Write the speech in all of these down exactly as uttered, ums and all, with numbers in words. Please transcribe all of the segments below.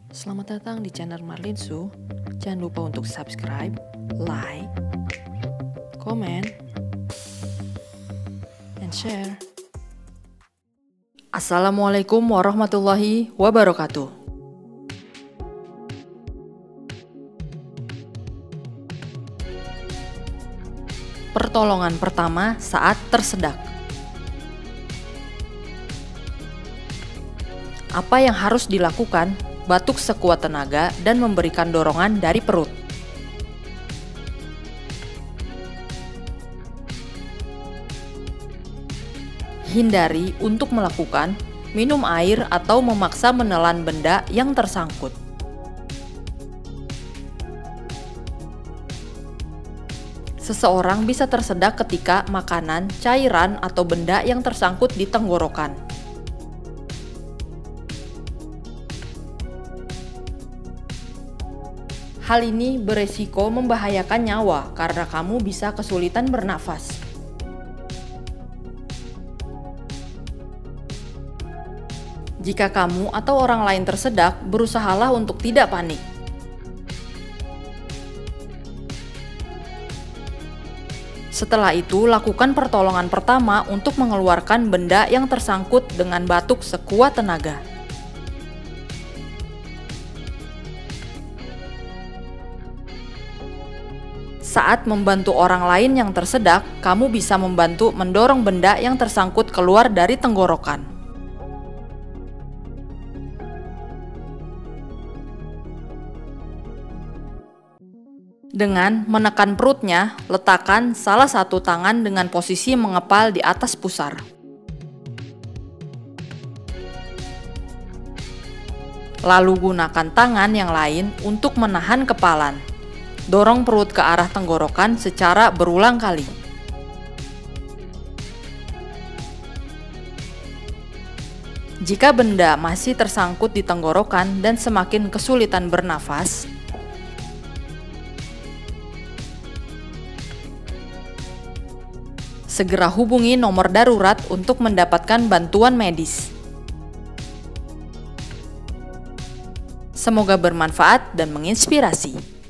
Selamat datang di channel Marlinsu. Jangan lupa untuk subscribe, like, comment, and share. Assalamualaikum warahmatullahi wabarakatuh. Pertolongan pertama saat tersedak. Apa yang harus dilakukan? Batuk sekuat tenaga dan memberikan dorongan dari perut. Hindari untuk melakukan minum air atau memaksa menelan benda yang tersangkut. Seseorang bisa tersedak ketika makanan, cairan, atau benda yang tersangkut di tenggorokan. Hal ini beresiko membahayakan nyawa karena kamu bisa kesulitan bernafas. Jika kamu atau orang lain tersedak, berusahalah untuk tidak panik. Setelah itu, lakukan pertolongan pertama untuk mengeluarkan benda yang tersangkut dengan batuk sekuat tenaga. Saat membantu orang lain yang tersedak, kamu bisa membantu mendorong benda yang tersangkut keluar dari tenggorokan. Dengan menekan perutnya, letakkan salah satu tangan dengan posisi mengepal di atas pusar. Lalu gunakan tangan yang lain untuk menahan kepalan. Dorong perut ke arah tenggorokan secara berulang kali. Jika benda masih tersangkut di tenggorokan dan semakin kesulitan bernafas, segera hubungi nomor darurat untuk mendapatkan bantuan medis. Semoga bermanfaat dan menginspirasi.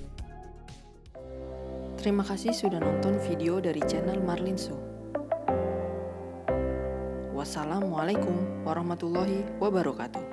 Terima kasih sudah nonton video dari channel Marlinsu. Wassalamualaikum warahmatullahi wabarakatuh.